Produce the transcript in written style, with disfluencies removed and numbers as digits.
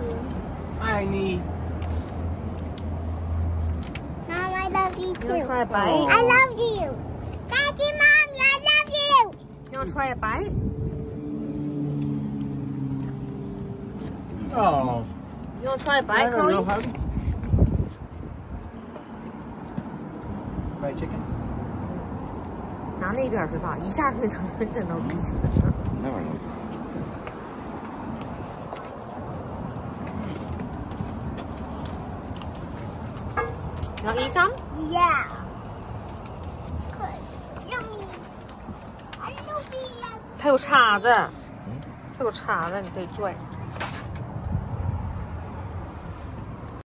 爱你。 Mom, I love you You want too. to try a bite? I love you. Daddy, Mommy, I love you. You want to try a bite? Oh. You want to try a bite, Chloe? Fried chicken. 拿那边去吧，一下就给成枕头底下。 那玩意儿。 You want to eat some? Yeah. Yummy. I love you. 它有叉子，它有叉子，你可以拽。